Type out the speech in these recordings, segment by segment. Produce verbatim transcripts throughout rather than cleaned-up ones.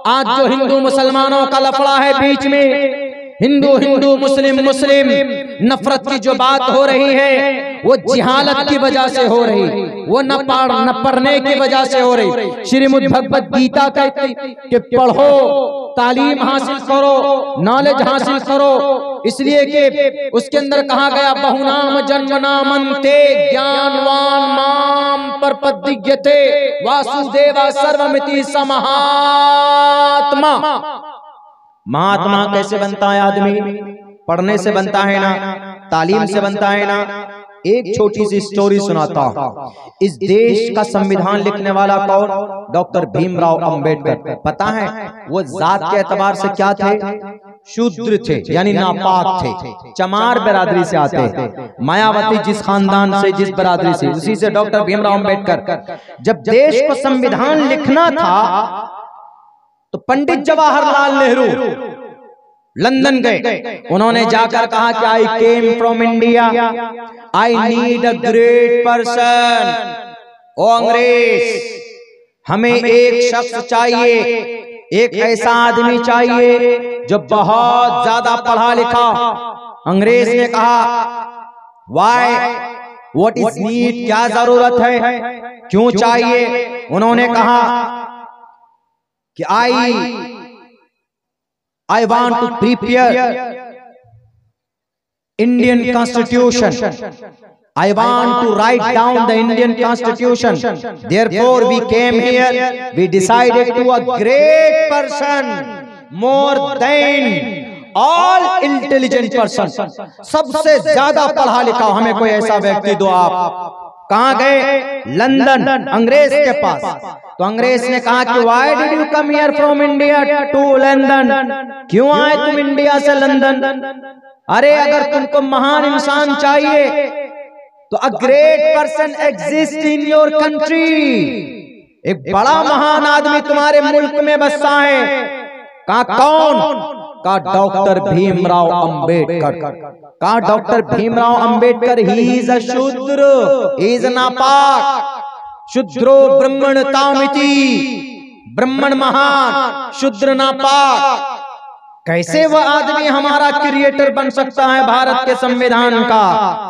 आज जो हिंदू मुसलमानों का लफड़ा है बीच में, हिंदू हिंदू मुस्लिम मुस्लिम नफरत की जो बात हो रही है वो जिहालत की वजह से हो रही, वो न पढ़ न पढ़ने की वजह से हो रही। श्रीमद् भगवत गीता कहती कि पढ़ो, तालीम हासिल करो, नॉलेज हासिल करो, इसलिए कि उसके अंदर कहा गया बहुनाम जन्मनामन्ते ज्ञानवान माम प्रपद्यते वासुदेवा सर्वमिति स महात्मा। महात्मा कैसे बनता है आदमी? पढ़ने से बनता है ना, तालीम से बनता है ना। एक छोटी सी स्टोरी सुनाता हूं। इस देश का संविधान लिखने वाला कौन? डॉक्टर भीमराव अंबेडकर। पता है वो जात के एतबार से क्या थे? शूद्र थे, यानी नापाक थे, चमार बिरादरी से आते थे। मायावती जिस खानदान से, जिस बिरादरी से, उसी से डॉक्टर भीमराव अंबेडकर। जब देश को संविधान लिखना था तो पंडित जवाहरलाल नेहरू लंदन गए। उन्होंने जाकर कहा कि I came from India, I need a great person. ओ अंग्रेज, हमें एक शख्स चाहिए, एक ऐसा आदमी चाहिए जो बहुत ज्यादा पढ़ा लिखा। अंग्रेज ने कहा वाई, व्हाट इज नीड, क्या जरूरत है, क्यों चाहिए? उन्होंने कहा कि I I want to prepare Indian constitution, I want to write down the Indian constitution, therefore we came here, we decided to a great person more than all intelligent person. सबसे ज्यादा पढ़ा लिखा हमें कोई ऐसा व्यक्ति दो। आप कहां गए? लंदन, अंग्रेज के पास। तो अंग्रेज ने कहा कि why did you come here from India to London, क्यों आए तुम इंडिया से लंदन? अरे अगर तुमको महान इंसान चाहिए तो a great person exist in your country, एक बड़ा महान आदमी तुम्हारे मुल्क में बसता है। कहा कौन? का डॉक्टर भीमराव अंबेडकर। कहा doctor Bhimrao Ambedkar he is a Shudra, he is नापाक। शूद्रो ब्राह्मण तामिति, ब्राह्मण महान, शूद्र नापाक। कैसे वह आदमी हमारा क्रिएटर बन सकता है भारत के संविधान का?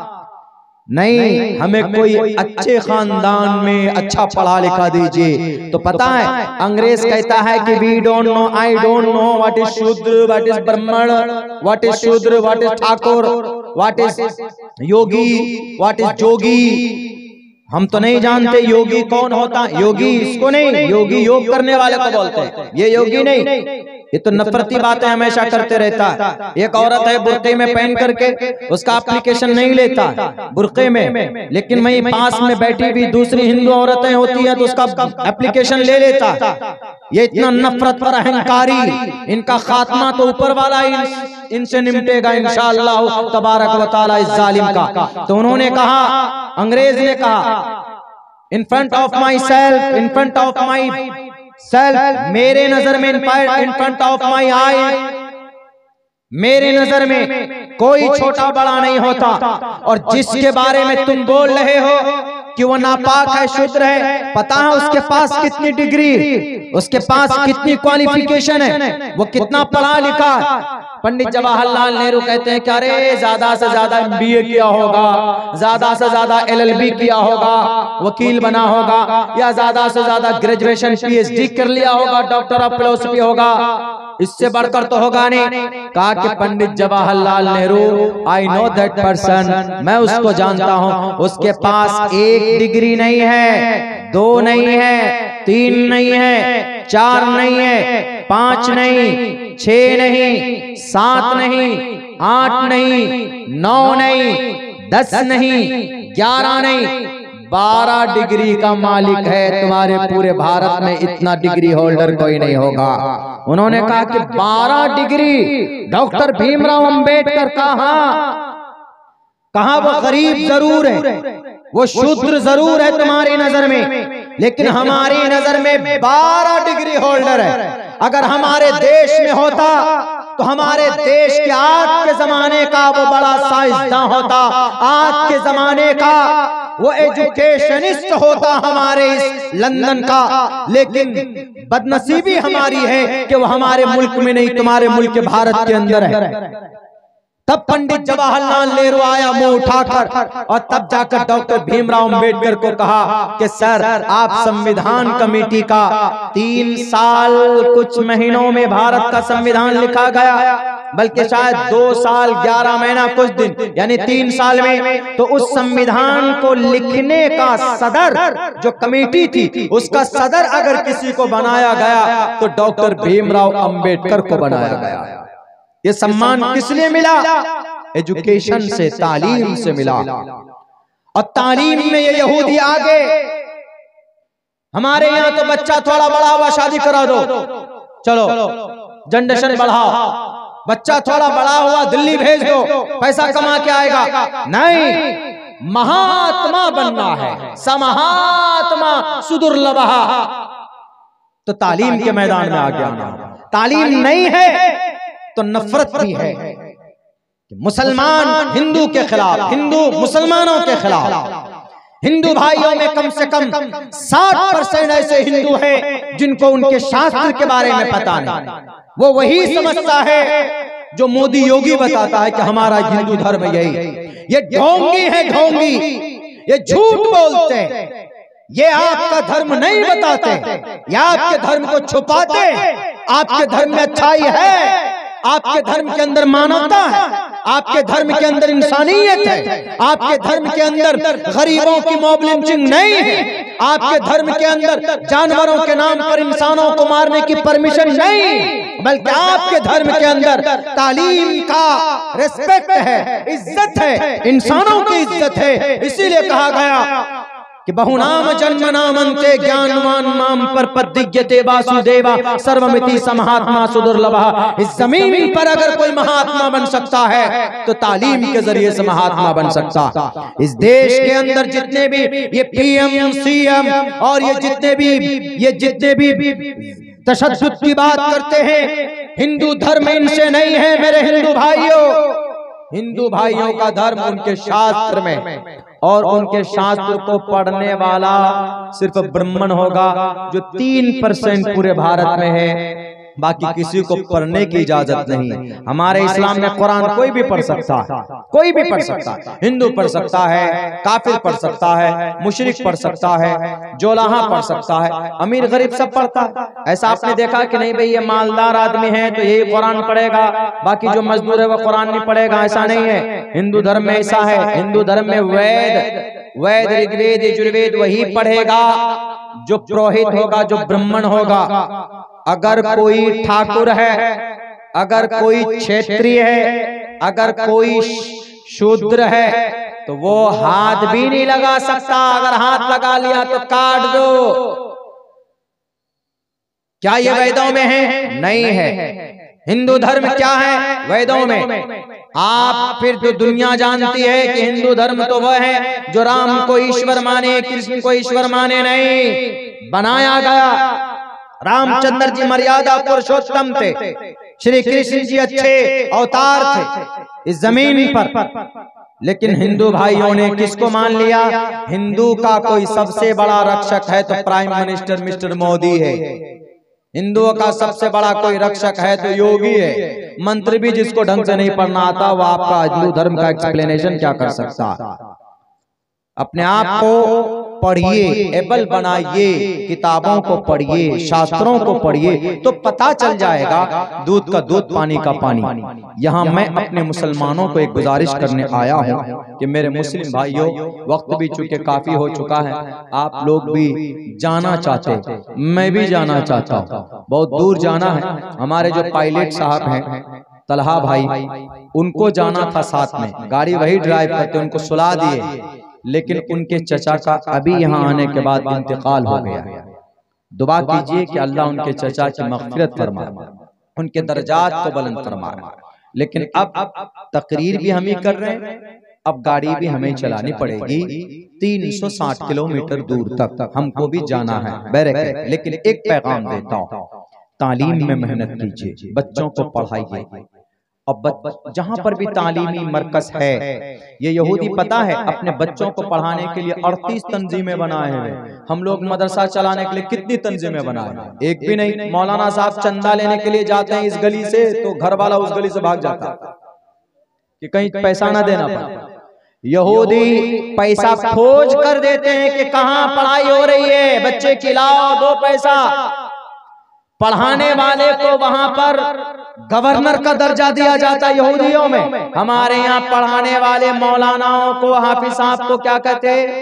नहीं, हमें कोई अच्छे खानदान में अच्छा पढ़ा लिखा दीजिए। तो पता है अंग्रेज कहता है कि we don't know, I don't know what is Shudra, what is Brahmin, what is Shudra, what is Thakur, what is yogi, what is jogi. हम तो नहीं जानते योगी कौन होता। योगी इसको नहीं, योगी योग करने वाले को बोलते हैं, ये योगी नहीं। ये तो नफरती बातें हमेशा करते रहता है। एक औरत है बुर्के में पहन करके, उसका एप्लीकेशन नहीं लेता बुर्के में, लेकिन वही पास में बैठी भी दूसरी हिंदू औरतें होती हैं तो उसका एप्लीकेशन ले लेता। ये इतना नफरत पर अहंकारी, इनका खात्मा तो ऊपर वाला इन, इनसे निपटेगा इंशाअल्लाह तबारक व तआला इस जालिम का। तो उन्होंने कहा, अंग्रेज ने कहा, in front of myself, in front of myself, मेरे नजर में, इन फ्रंट ऑफ माई आई, मेरे नजर में कोई छोटा बड़ा नहीं होता। और जिसके बारे में तुम बोल रहे हो कि वो नापाक है, शुद्र है, पता है उसके पास कितनी डिग्री, उसके पास कितनी क्वालिफिकेशन है, वो कितना पढ़ा लिखा। पंडित जवाहरलाल नेहरू कहते हैं कि अरे ज्यादा से ज्यादा एमबीए किया होगा, ज्यादा से ज्यादा एलएलबी किया होगा, वकील बना होगा, या ज्यादा से ज्यादा ग्रेजुएशन पीएचडी कर लिया होगा, डॉक्टर ऑफ फिलोसफी होगा, इससे बढ़कर तो होगा नहीं। कहा कि Pandit Jawaharlal Nehru, I know that person, मैं उसको जानता हूं, उसके पास एक डिग्री नहीं है, दो नहीं है, तीन नहीं है, चार नहीं है, पांच नहीं, छह नहीं, सात नहीं, आठ नहीं, नौ नहीं, दस नहीं, ग्यारह नहीं, बारह डिग्री का मालिक है। तुम्हारे पूरे भारत में इतना डिग्री होल्डर कोई नहीं होगा। उन्होंने कहा कि बारह डिग्री डॉक्टर भीमराव अंबेडकर कहा कहा वो गरीब जरूर है, वो शूद्र जरूर है तुम्हारी नजर में, लेकिन हमारी नजर में बारह डिग्री होल्डर है। अगर हमारे देश में होता तो हमारे देश के आज के जमाने का वो बड़ा साइंसदां होता, आज के जमाने का वो एजुकेशनिस्ट होता हमारे इस लंदन का। लेकिन बदनसीबी हमारी है कि वो हमारे मुल्क में नहीं, तुम्हारे मुल्क के भारत के अंदर है। तब पंडित जवाहरलाल नेहरू आया मुंह उठाकर, और तब जाकर डॉक्टर भीमराव अंबेडकर को कहा कि सर आप संविधान कमेटी का तीन साल कुछ महीनों में भारत का संविधान लिखा गया, बल्कि शायद दो साल ग्यारह महीना कुछ दिन यानी तीन साल में, तो उस संविधान को लिखने का सदर जो कमेटी थी उसका सदर अगर किसी को बनाया गया तो डॉक्टर भीमराव अंबेडकर को बनाया गया। ये सम्मान किस लिए मिला? एजुकेशन से, तालीम से मिला। और तालीम में ये यहूदी आगे, हमारे यहाँ तो बच्चा थोड़ा बड़ा हुआ शादी करा दो, चलो जनरेशन बढ़ाओ, बच्चा थोड़ा बड़ा हुआ दिल्ली भेज दो, पैसा कमा के आएगा। नहीं, महात्मा बनना है, समहात्मा सुदुर्लभ। तो तालीम के मैदान में आगे आना। तालीम नहीं है तो नफरत भी है। मुसलमान हिंदू के खिलाफ, हिंदू मुसलमानों के खिलाफ। हिंदू भाइयों में कम से कम साठ परसेंट ऐसे हिंदू हैं जिनको उनके शास्त्र के बारे में पता नहीं। वो वही समझता है जो मोदी योगी बताता है कि हमारा हिंदू धर्म यही। ये ढोंगी है, ढोंगी, ये झूठ बोलते हैं, ये आपका धर्म नहीं बताते, ये आपके धर्म को छुपाते हैं। आपके धर्म में अच्छाई है, आपके धर्म के अंदर मानवता है, आपके धर्म के अंदर इंसानियत है, आपके धर्म के अंदर गरीबों की मॉब लिंचिंग नहीं है, आपके धर्म के अंदर जानवरों के नाम पर इंसानों को मारने की परमिशन नहीं, बल्कि आपके धर्म के अंदर तालीम का रिस्पेक्ट है, इज्जत है, इंसानों की इज्जत है। इसीलिए कहा गया कि बहुनाम जन्म नामंते ज्ञानवान माम पर पद्यते वासुदेवा सर्वमिति समहात्मा सुदुर्लभा। इस जमीन पर अगर कोई महात्मा बन सकता है तो तालीम के जरिए से महात्मा बन सकता। इस देश के अंदर जितने भी ये पीएम सीएम और ये जितने भी ये जितने भी तशद्दुद की बात करते हैं, हिंदू धर्म इनसे नहीं है मेरे हिंदू भाइयों। हिंदू भाइयों का धर्म उनके शास्त्र में, और उनके शास्त्र को पढ़ने वाला सिर्फ ब्राह्मण होगा जो तीन परसेंट पूरे भारत में है, बाकी किसी को पढ़ने की इजाजत नहीं। हमारे इस्लाम में कुरान कोई भी पढ़ सकता है, कोई भी पढ़ सकता है, हिंदू पढ़ सकता है, काफिर पढ़ सकता है, मुशरिक पढ़ सकता है, जोलाहा पढ़ सकता है, अमीर गरीब सब पढ़ता है। ऐसा आपने देखा कि नहीं भाई ये मालदार आदमी है तो यही कुरान पढ़ेगा, बाकी जो मजदूर है वो कुरान नहीं पढ़ेगा, ऐसा नहीं है। हिंदू धर्म में ऐसा है, हिंदू धर्म में वेद वेद ऋग्वेद यजुर्वेद वही पढ़ेगा जो पुरोहित होगा, जो ब्राह्मण होगा। अगर कोई ठाकुर है, अगर कोई क्षेत्रीय है, अगर कोई शूद्र है तो वो हाथ भी नहीं लगा सकता। अगर हाथ लगा लिया तो काट दो। क्या ये वेदों में है? नहीं है। हिंदू धर्म क्या है? वेदों में। आप फिर तो दुनिया जानती है कि हिंदू धर्म तो वह है जो राम को ईश्वर माने, कृष्ण को ईश्वर माने नहीं। बनाया गया, रामचंद्र जी मर्यादा पुरुषोत्तम थे, श्री कृष्ण जी अच्छे अवतार थे इस जमीन पर। लेकिन हिंदू भाइयों ने किसको मान लिया? हिंदू का कोई सबसे बड़ा रक्षक है तो प्राइम मिनिस्टर मिस्टर मोदी है। हिंदुओं का सबसे बड़ा कोई रक्षक है तो योगी है। मंत्री भी जिसको ढंग से नहीं पढ़ना आता वो आपका हिंदू धर्म का एक्सप्लेनेशन क्या कर सकता? अपने आप को पढ़िए, एबल बनाइए, किताबों को पढ़िए, शास्त्रों को पढ़िए, तो पता चल जाएगा दूध का दूध, पानी का पानी। यहाँ मैं अपने मुसलमानों को एक गुजारिश करने आया हूँ कि मेरे मुस्लिम भाइयों, वक्त भी चूंकि काफी हो चुका है, आप लोग भी जाना चाहते, मैं भी जाना चाहता हूँ, बहुत दूर जाना है। हमारे जो पायलट साहब हैं तलहा भाई, उनको जाना था साथ में, गाड़ी वही ड्राइव करते, उनको सुला दिए, लेकिन उनके चचा का अभी यहाँ आने के बाद इंतकाल हो गया। दुआ कीजिए कि अल्लाह उनके चचा की मग़फ़िरत फरमाए, उनके दर्जात को बुलंद फरमाए। लेकिन अब तकरीर भी हम ही कर रहे हैं, अब गाड़ी भी हमें चलानी पड़ेगी तीन सौ साठ किलोमीटर दूर तक, हमको भी जाना है बैरक है। लेकिन एक पैगाम देता हूँ, तालीम में मेहनत कीजिए, बच्चों को पढ़ाइए। अब जहां पर भी तालीमी मरकज है, ये यहूदी पता है अपने बच्चों को पढ़ाने के लिए अड़तीस तंजीमें बनाए हैं। हम लोग मदरसा चलाने के लिए कितनी तंजीमें बनाए हैं? एक भी नहीं। मौलाना साहब चंदा लेने के लिए जाते हैं इस गली से, तो घर वाला उस गली से भाग जाता है कि कहीं पैसा ना देना पड़े। यहूदी पैसा खोज कर देते हैं कि कहां पढ़ाई हो रही है, बच्चे खिलाओ, दो पैसा। पढ़ाने वाले को वहां पर गवर्नर का दर्जा दिया जाता है यहूदियों में। हमारे यहाँ पढ़ाने वाले मौलानाओं को, हाफिज साहब को क्या कहते हैं?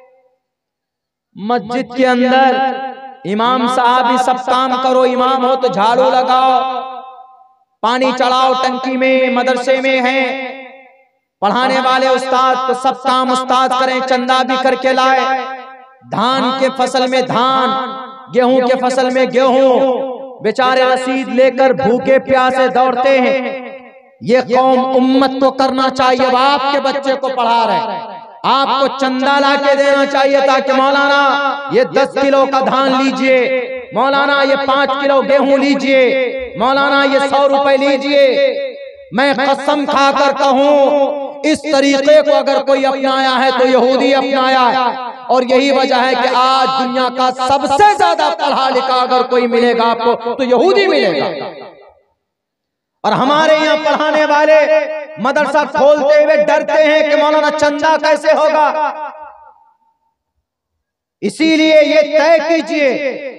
मस्जिद के अंदर इमाम साहब ही सब काम करो, इमाम हो तो झाड़ू लगाओ, पानी चढ़ाओ टंकी में, मदरसे में है। पढ़ाने वाले उस्ताद तो सब काम उस्ताद करें, चंदा भी करके लाए। धान के फसल में धान, गेहूं के फसल में गेहूं, बेचारे रसीद लेकर भूखे प्यासे दौड़ते हैं। ये कौम उम्मत को करना चाहिए। अब आपके बच्चे को पढ़ा रहे, आपको चंदा ला के देना चाहिए ताकि मौलाना ये दस किलो का धान लीजिए, मौलाना ये पांच किलो गेहूं लीजिए, मौलाना ये सौ रुपए लीजिए। मैं कसम खाकर कहूं, इस तरीके को अगर कोई अपनाया है तो यहूदी अपनाया है। और यही वजह है कि आज दुनिया का सबसे ज्यादा पढ़ा लिखा अगर कोई मिलेगा आपको तो यहूदी मिलेगा। और हमारे यहाँ पढ़ाने वाले मदरसा खोलते हुए डरते हैं कि मौलाना चंदा कैसे होगा। इसीलिए ये तय कीजिए,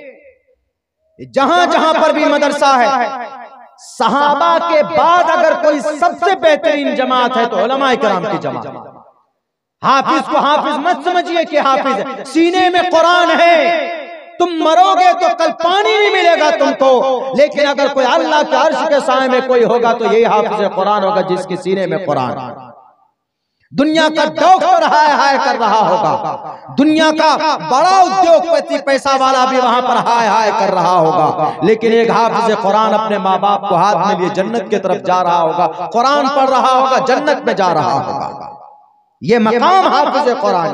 जहां जहां पर भी मदरसा है, सहाबा के बाद अगर कोई सबसे बेहतरीन जमात है तो उलमा इकराम की जमात। हाफिज को हाफिज मत समझिए कि हाफिज है, सीने में कुरान है। तुम मरोगे तो कल पानी नहीं मिलेगा तुमको, लेकिन अगर कोई अल्लाह के अर्श के साए में कोई होगा तो यही हाफिज कुरान होगा जिसके सीने में कुरान। दुनिया का डॉक्टर हाय हाय कर रहा होगा, दुनिया का बड़ा उद्योगपति पैसा वाला भी वहां पर हाय हाय कर रहा होगा, लेकिन एक हाफिज कुरान अपने माँ बाप को हाथ में लिए जन्नत की तरफ जा रहा होगा, कुरान पढ़ रहा होगा, जन्नत में जा रहा होगा। ये मकाम हाफिज कुरान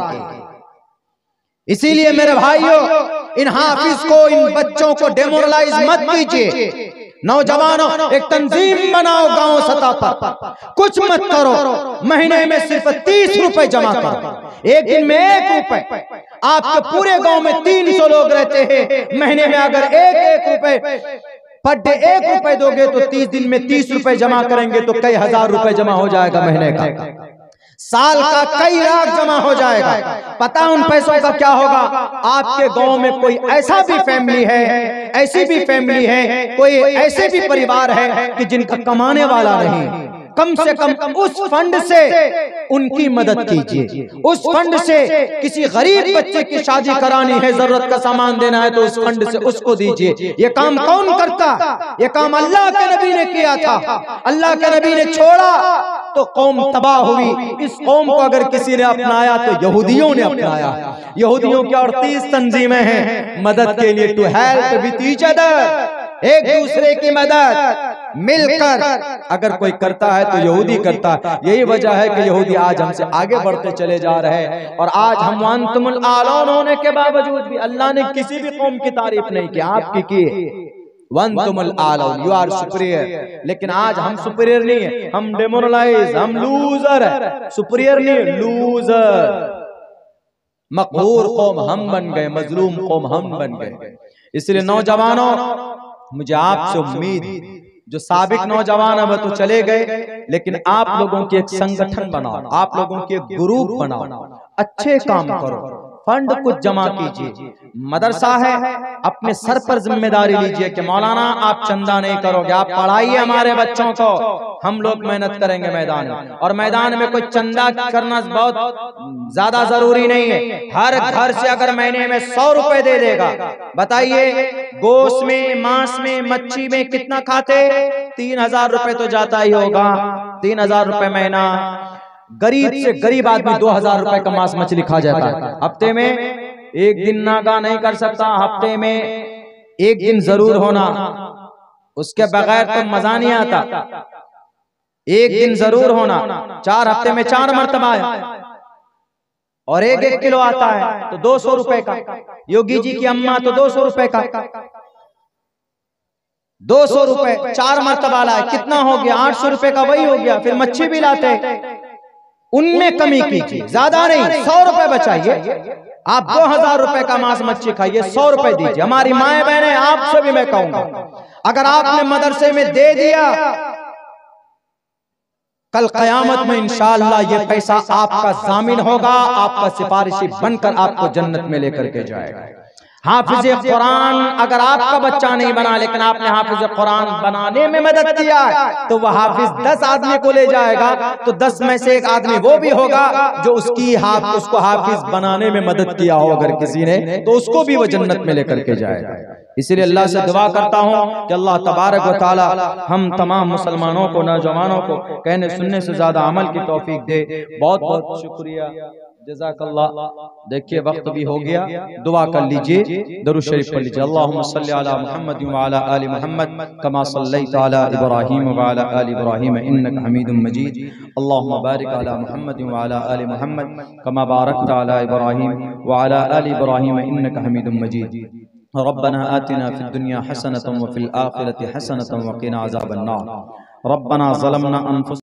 के। इसीलिए मेरे भाइयों, इन हाफिज को, इन बच्चों को डेमोरलाइज मत कीजिए। नौजवानों, एक तंजीम बनाओ गांव सतह पर, कुछ मत करो, महीने में सिर्फ तीस रुपए जमा करो, एक दिन में एक रुपए। आपके पूरे गांव में तीन सौ लोग रहते हैं, महीने में अगर एक एक रुपए पर डे एक रुपए दोगे तो तीस दिन में तीस रुपए जमा करेंगे तो कई हजार रुपए जमा हो जाएगा महीने का, साल का कई लाख जमा हो जाएगा। पता उन पैसों का क्या होगा? आपके गांव में कोई ऐसा भी फैमिली है, ऐसी भी फैमिली है, कोई ऐसे भी परिवार है कि जिनका कमाने वाला नहीं, कम से कम उस फंड से उनकी मदद कीजिए। उस फंड से किसी गरीब बच्चे की शादी करानी है, जरूरत का सामान देना है तो उस फंड से उसको दीजिए। ये काम कौन करता? ये काम अल्लाह के नबी ने किया था। अल्लाह के नबी ने छोड़ा तो कौम तबाह हुई। इस कौम को अगर किसी ने अपनाया तो यहूदियों ने अपनाया। यहूदियों की अड़तीस तंजीमें हैं मदद के लिए, to help with each other, एक दूसरे की मदद मिलकर अगर कोई करता है तो यहूदी करता है। यही वजह है कि यहूदी आज हमसे आगे बढ़ते चले जा रहे हैं। और आज हम वअंतुमुल आलौन होने के बावजूद भी अल्लाह ने किसी भी कौम की तारीफ नहीं की, आपकी की। वअंतुमुल आलौन, यू आर सुपीरियर। लेकिन आज हम सुपीरियर नहीं है, हम डेमोरलाइज, हम लूजर है। सुपीरियर नहीं है, लूजर। मकहूर कौम हम बन गए, मजलूम कौम हम बन गए। इसलिए नौजवानों, मुझे आपसे उम्मीद, जो साबिक नौजवान अब तो चले गए, लेकिन आप लोगों की एक संगठन बनाओ, आप लोगों की एक ग्रुप बनाओ, अच्छे काम करो, फंड कुछ जमा कीजिए। मदरसा है, अपने सर पर जिम्मेदारी लीजिए कि मौलाना आप चंदा नहीं करोगे, आप पढ़ाइए हमारे बच्चों को, हम लोग मेहनत करेंगे मैदान में। और मैदान में कोई चंदा करना बहुत ज्यादा जरूरी नहीं है। हर घर से अगर महीने में सौ रुपए दे देगा, बताइए गोश्त में, मांस में, मच्छी में कितना खाते? तीन हजार रुपए तो जाता ही होगा। तीन हजार रुपए महीना। गरीब से गरीब आदमी दो हजार रुपए का मांस मछली खा जाता है। हफ्ते में एक दिन नागा नहीं कर सकता, हफ्ते में एक दिन जरूर होना, उसके बगैर तो मजा नहीं आता। एक दिन जरूर होना, चार हफ्ते में चार मरतबा है, और एक एक किलो आता है तो दो सौ रुपए का। योगी जी की अम्मा तो दो सौ रुपए का। दो सौ रुपए चार मरतबा लाए, कितना हो गया? आठ सौ रुपए का वही हो गया। फिर मच्छी भी लाते, उनमें कमी कीजिए, ज्यादा नहीं, सौ रुपए बचाइए। आप दो हजार रुपए का मांस मच्छी खाइए, सौ रुपए दीजिए। हमारी माए बहने, आपसे भी मैं कहूंगा, अगर आपने मदरसे में दे दिया, कल कयामत में इंशाअल्लाह ये पैसा आपका जामिन होगा, आपका सिफारिशी बनकर आपको जन्नत में लेकर के जाएगा। हाफिज कुरान अगर आपका बच्चा नहीं बना, लेकिन आपने हाफिज कुरान बनाने में मदद किया है, तो वह हाफिज दस आदमी को ले जाएगा, तो दस में से एक आदमी वो भी होगा जो उसकी हाफ उसको हाफिज बनाने में मदद किया हो अगर किसी ने, तो उसको भी वो जन्नत में लेकर के जाएगा। इसलिए अल्लाह से दुआ करता हूँ कि अल्लाह तबारक व तआला हम तमाम मुसलमानों को, नौजवानों को कहने सुनने से ज्यादा अमल की तौफीक दे। बहुत बहुत शुक्रिया, जज़ाकल्लाह। देखिए वक्त भी हो गया, दुआ कर लीजिए, दरूद शरीफ पढ़ लीजिए। अल्लाहुम्मा सल्ली अला मुहम्मद व अला आलि मुहम्मद कमा सल्लैता अला इब्राहीम व अला आलि इब्राहीम इन्नका हमीदुम मजीद। अल्लाहुम्मा बारिक अला मुहम्मद व अला आलि मुहम्मद कमा बारकता अला इब्राहीम व अला आलि इब्राहीम इन्नका हमीदुम मजीद। रब्बना आतिना फिद दुनिया हसनतम व फिल आखिरति हसनतम व क़िना अज़ाबन्नार। रब्बना ज़लमना अनफुसना